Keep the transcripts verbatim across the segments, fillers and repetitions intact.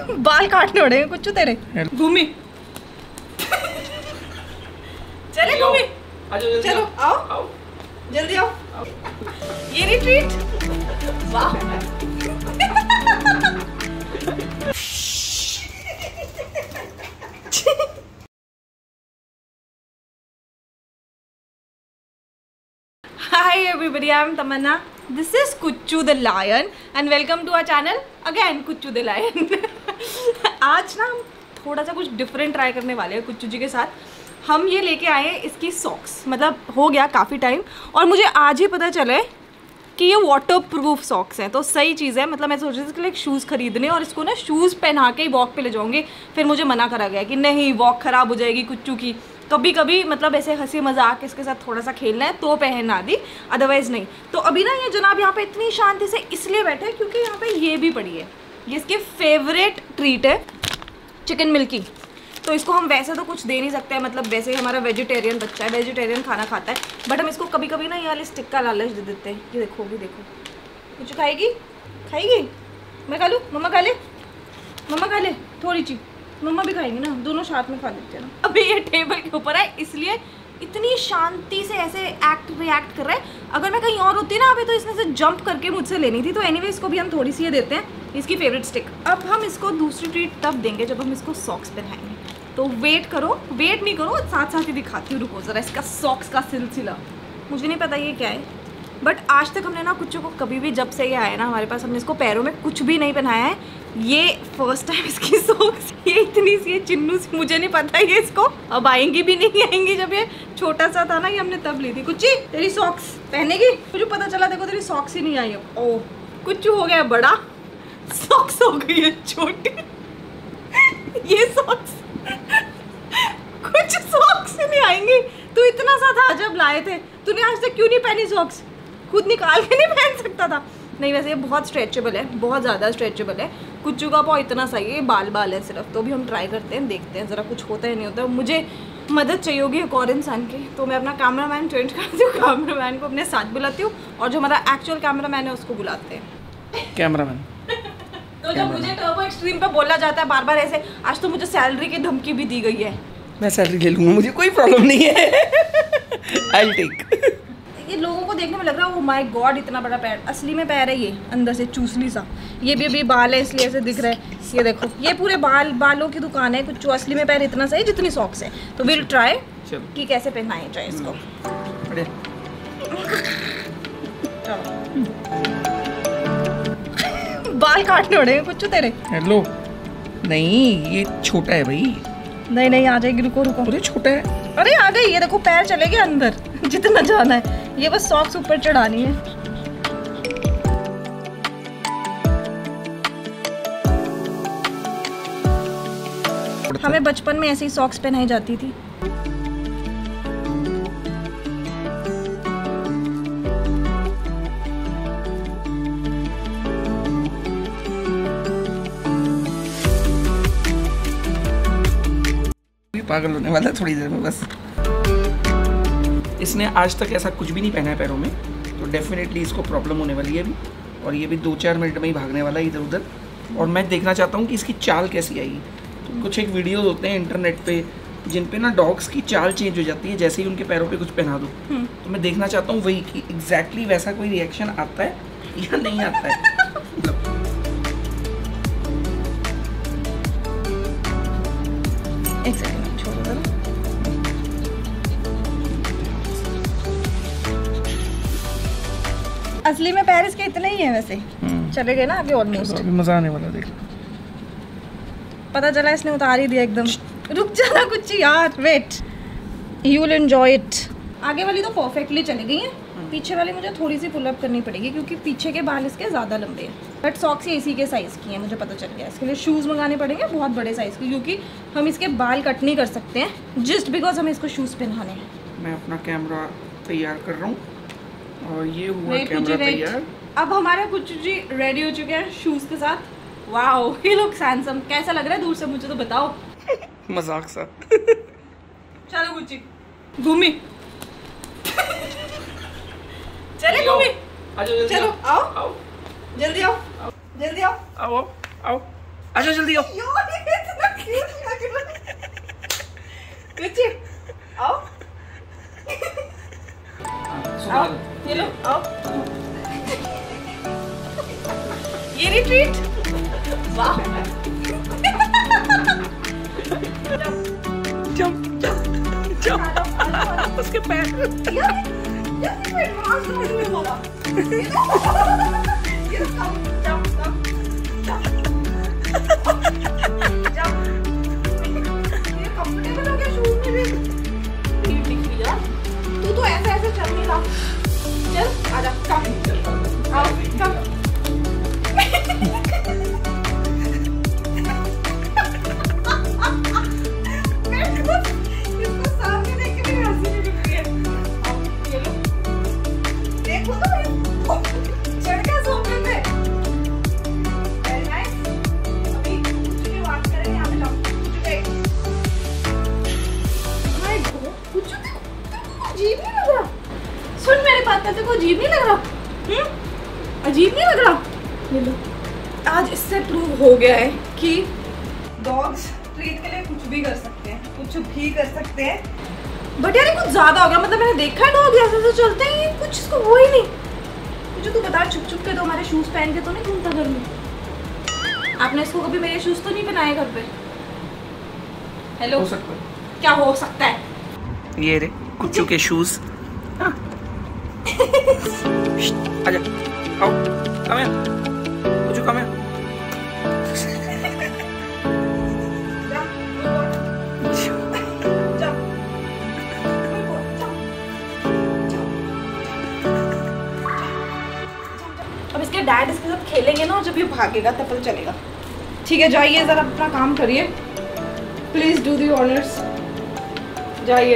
बाल काटने पड़ेंगे कुछ तेरे। घूमी चले घूमी, चलो आओ, आओ जल्दी आओ, आओ। ये रिट्रीट वाह Hi everybody, I am Tamanna. This is Kuchu the Lion and welcome to our channel again Kuchu the Lion. आज ना हम थोड़ा सा कुछ डिफरेंट ट्राई करने वाले हैं कुच्चू जी के साथ। हम ये लेके आए हैं इसकी सॉक्स, मतलब हो गया काफ़ी टाइम और मुझे आज ही पता चला है कि ये वाटर प्रूफ सॉक्स हैं, तो सही चीज़ है। मतलब मैं सोच रही थी इसके लिए शूज़ खरीदने और इसको ना शूज़ पहना के ही वॉक पे ले जाऊँगी, फिर मुझे मना करा गया कि नहीं वॉक ख़राब हो जाएगी कुच्चू की। कभी कभी मतलब ऐसे हंसी मजाक इसके साथ थोड़ा सा खेलना है तो पहना दी, अदरवाइज़ नहीं। तो अभी ना ये जनाब यहाँ पे इतनी शांति से इसलिए बैठे हैं क्योंकि यहाँ पे ये भी पड़ी है, ये इसके फेवरेट ट्रीट है चिकन मिल्की। तो इसको हम वैसे तो कुछ दे नहीं सकते हैं, मतलब वैसे ही हमारा वेजिटेरियन बच्चा है, वेजिटेरियन खाना खाता है, बट हम इसको कभी कभी ना ये वाले स्टिक का लालच दे देते हैं। ये देखो भी देखो, कुछ खाएगी खाएगी, मैं खा लूँ, मम्मा खा ले, मम्मा खा ले थोड़ी सी, मम्मा भी खाएंगी ना, दोनों साथ में खा लेते हैं ना। अभी ये टेबल के ऊपर है इसलिए इतनी शांति से ऐसे एक्ट रिएक्ट कर रहा है। अगर मैं कहीं और होती ना अभी तो इसने से जंप करके मुझसे लेनी थी। तो एनीवे इसको भी हम थोड़ी सी ये देते हैं, इसकी फेवरेट स्टिक। अब हम इसको दूसरी ट्रीट तब देंगे जब हम इसको सॉक्स पहनाएंगे, तो वेट करो, वेट नहीं करो, साथ साथ ही दिखाती हूँ। रुको ज़रा इसका सॉक्स का सिलसिला, मुझे नहीं पता ये क्या है, बट आज तक हमने ना कुच्चू को कभी भी जब से ये आया ना हमारे पास, हमने इसको पैरों में कुछ भी नहीं पहनाया है। ये फर्स्ट टाइम इसकी सॉक्स, ये इतनी सी चिन्नू सी, मुझे नहीं पता ये इसको अब आएंगी भी नहीं आएंगी। जब ये छोटा सा था ना ये हमने तब ली थी। कुच्ची तेरी सॉक्स पहनेगी? मुझे पता चला देखो तेरी सॉक्स ही नहीं आई अब। ओह कुच्चू हो गया बड़ा, सॉक्स हो गई है छोटी। ये सॉक्स कुछ सॉक्स ही नहीं आएंगी। तू इतना सा था जब लाए थे, तूने आज तक क्यों नहीं पहनी सॉक्स? खुद निकाल के नहीं पहन सकता था? नहीं वैसे ये बहुत स्ट्रेचेबल है, बहुत ज़्यादा स्ट्रेचेबल है। कुच्चू का पाँव इतना सही है, बाल बाल है सिर्फ। तो भी हम ट्राई करते हैं, देखते हैं ज़रा कुछ होता है नहीं होता। मुझे मदद चाहिए होगी एक और इंसान की, तो मैं अपना कैमरामैन चेंज करती हूँ, कैमरामैन को अपने साथ बुलाती हूँ और जो हमारा एक्चुअल कैमरामैन है उसको बुलाते हैं कैमरामैन। तो जब मुझे टर्बो एक्सट्रीम पे बोला जाता है बार बार ऐसे, आज तो मुझे सैलरी की धमकी भी दी गई है। मैं सैलरी ले लूँगा, मुझे कोई प्रॉब्लम नहीं है। I'll take। ये लोगों को देखने में लग रहा है ओ माय गॉड इतना बड़ा पैर, असली में पैर है ये, अंदर से चूसली सा। ये भी अभी बाल है इसलिए ऐसे दिख रहा है। ये देखो ये पूरे बाल, बालों की दुकान है कुछ। असली में पैर इतना सही जितनी सॉक्स है। तो विल ट्राई कि कैसे पहनाया जाए इसको। बाल काटने पड़ेंगे कुछ तेरे। हेलो नहीं ये छोटा है भाई। नहीं नहीं आ जाएगी, रुको रुको। अरे छोटा है, अरे आ गई। ये देखो पैर चले गए अंदर जितना जाना है, ये बस सॉक्स ऊपर चढ़ानी है। हमें बचपन में ऐसे ही सॉक्स पहनाई जाती थी। पागल होने वाला थोड़ी देर में बस। इसने आज तक ऐसा कुछ भी नहीं पहना है पैरों में, तो डेफिनेटली इसको प्रॉब्लम होने वाली है अभी। और ये भी दो चार मिनट में ही भागने वाला है इधर उधर। और मैं देखना चाहता हूँ कि इसकी चाल कैसी आएगी। तो कुछ एक वीडियोस होते हैं इंटरनेट पे जिन पे ना डॉग्स की चाल चेंज हो जाती है जैसे ही उनके पैरों पे कुछ पहना दो। तो मैं देखना चाहता हूँ वही कि एग्जैक्टली वैसा कोई रिएक्शन आता है या नहीं आता है। असली में पेरिस के इतने ही हैं वैसे। चले गए ना अभी ऑलमोस्ट। अभी मजा आने वाला देख। पता चला इसने उतार ही दिया एकदम। रुक जाना कुछ यार, wait, you will enjoy it. आगे वाली तो परफेक्टली चली गई है, पीछे वाली मुझे थोड़ी सी पुल अप करनी पड़ेगी क्योंकि पीछे के बाल इसके ज़्यादा लंबे हैं। बट सॉक्स ही इसी के साइज़ की हैं, मुझे पता चल गया। इसके लिए शूज़ मंगाने पड़ेंगे बहुत बड़े साइज़ के, क्योंकि हम इसके बाल कट नहीं कर सकते हैं जस्ट बिकॉज हमें इसको शूज़ पहनाने हैं। मैं अपना कैमरा तैयार कर रहा हूँ और ये हुआ कैमरा तैयार। अब हमारे कुच्चू जी रेडी हो चुके हैं शूज़ के साथ। Wow he looks handsome. कैसा लग रहा है दूर से मुझे तो बताओ। मजाक सा। चलो कुच्ची घूमी चले घूमी, चलो आओ, आओ जल्दी आओ, जल्दी आओ, आओ आओ। आजा जल्दी आओ। कुच्ची आओ आओ ये लो आओ ये रिट्रीट वाह जंप जंप उसके पैर यार यार ये मास नहीं है बाबा ये जंप जंप जंप जंप ये कंफर्टेबल हो गया शूज में भी ठीक दिख रहा तू तो ऐसे ऐसे चल नहीं रहा चल आजा कम आओ कम सुन मेरे बात करते को अजीब नहीं लग रहा हम्म अजीब नहीं लग रहा ये लो आज इससे प्रूव हो गया है कि डॉग्स ट्रीट के लिए कुछ भी कर सकते हैं कुछ भी कर सकते हैं बट यार ये कुछ ज्यादा हो गया मतलब मैंने देखा है डॉग ऐसे तो चलते ही कुछ इसको हो ही नहीं मुझे तू बता छुप छुप के तो हमारे शूज पहन के तो नहीं घूमता घर में आपने इसको कभी मेरे शूज तो नहीं पहनाए घर पे हेलो हो सकता है क्या हो सकता है ये रे कुच्चू के शूज आजा आओ कम है कुच्चू कम है अब इसके डैड इसके साथ खेलेंगे ना और जब ये भागेगा तब पता चलेगा ठीक है जाइए जरा अपना काम करिए प्लीज डू दी ऑनर्स जाइए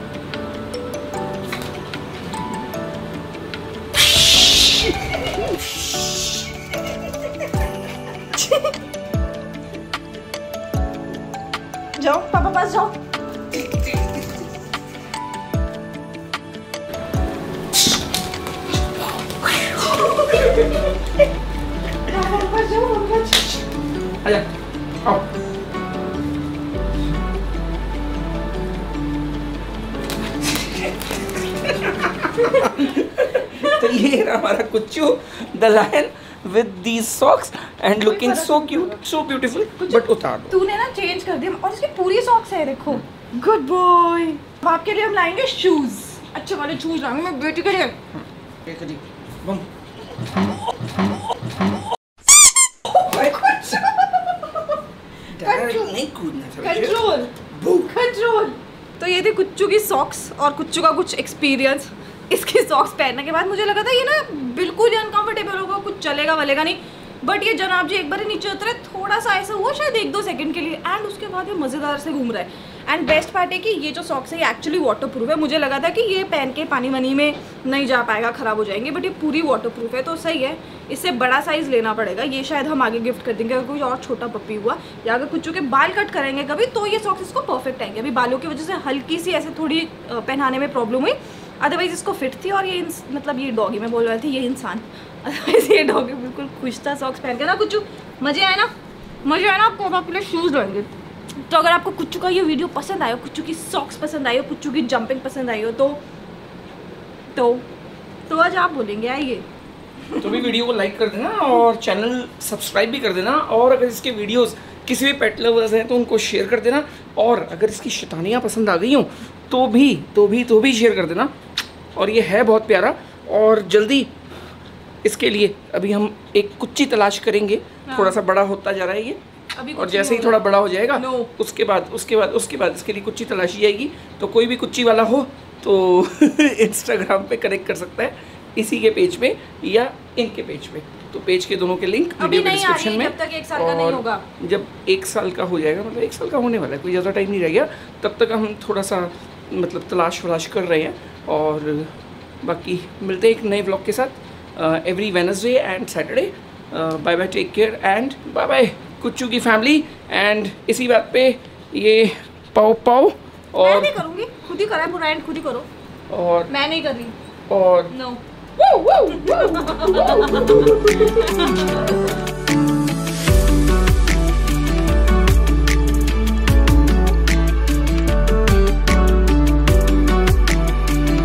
जाओ पापा पास जाओ पापा पास जाओ आजा आओ तो ये रहा हमारा Kuchu the lion with these socks and looking so cute, so beautiful. But उतार दो। तूने ना चेंज कर दिया और इसकी पूरी सॉक्स है देखो। Good boy. अब आपके लिए हम लाएंगे शूज अच्छे वाले शूज लाएंगे मैं बेटी के लिए। एक जी बम नहीं कूदना कंट्रोल कंट्रोल तो ये थी कुच्चू की सॉक्स और कुच्चू का कुछ एक्सपीरियंस इसकी सॉक्स पहनने के बाद मुझे लगा था ये ना बिल्कुल ही अनकंफर्टेबल होगा कुछ चलेगा वलेगा नहीं बट ये जनाब जी एक बार नीचे उतरे थोड़ा सा ऐसा हुआ शायद एक दो सेकंड के लिए एंड उसके बाद ये मज़ेदार से घूम रहा है एंड बेस्ट पार्ट है कि ये जो सॉक्स है ये एक्चुअली वाटर प्रूफ है मुझे लगा था कि ये पहन के पानी वानी में नहीं जा पाएगा ख़राब हो जाएंगे बट ये पूरी वाटर प्रूफ है तो सही है इससे बड़ा साइज़ लेना पड़ेगा ये शायद हम आगे गिफ्ट कर देंगे अगर कोई और छोटा पप्पी हुआ या अगर कुछ के बाल कट करेंगे कभी तो ये सॉक्स इसको परफेक्ट आएंगे अभी बालों की वजह से हल्की सी ऐसे थोड़ी पहनाने में प्रॉब्लम हुई अदरवाइज इसको फिट थी और ये मतलब ये डॉगी में बोल रहे थे ये इंसान अदरवाइज ये डॉगी बिल्कुल खुश था सॉक्स पहन के ना कुछ मज़े आए ना मज़े आए ना आपको आपके लिए शूज़ लेंगे तो अगर आपको कुच्चू का ये वीडियो पसंद आया कुच्चू की सॉक्स पसंद आई हो कुच्चू की जंपिंग पसंद आई हो तो तो तो आज आप बोलेंगे आइए तो भी वीडियो को लाइक कर देना और चैनल सब्सक्राइब भी कर देना और अगर इसके वीडियोस किसी भी पेट लवर्स हैं तो उनको शेयर कर देना और अगर इसकी शैतानियाँ पसंद आ गई हों तो भी तो भी तो भी शेयर कर देना और ये है बहुत प्यारा और जल्दी इसके लिए अभी हम एक कुच्ची तलाश करेंगे हाँ। थोड़ा सा बड़ा होता जा रहा है ये अभी और जैसे ही थोड़ा बड़ा हो जाएगा no. उसके बाद उसके बाद उसके बाद इसके लिए कुच्ची तलाशी जाएगी तो कोई भी कुच्ची वाला हो तो इंस्टाग्राम पे कनेक्ट कर सकता है इसी के पेज पे या इनके पेज पे तो पेज के दोनों के लिंक वीडियो के डिस्क्रिप्शन में जब तक एक साल का नहीं होगा जब एक साल का हो जाएगा मतलब एक साल का होने वाला है कोई ज़्यादा टाइम नहीं रह गया तब तक हम थोड़ा सा मतलब तलाश वलाश कर रहे हैं और बाकी मिलते हैं एक नए ब्लॉग के साथ every Wednesday and Saturday bye bye take care and bye bye Kuchu की फैमिली एंड इसी बात पे ये पाओ पाओ और मैं नहीं करूँगी खुद ही करा है पूरा एंड खुद ही करो और मैं नहीं कर रही और नो no.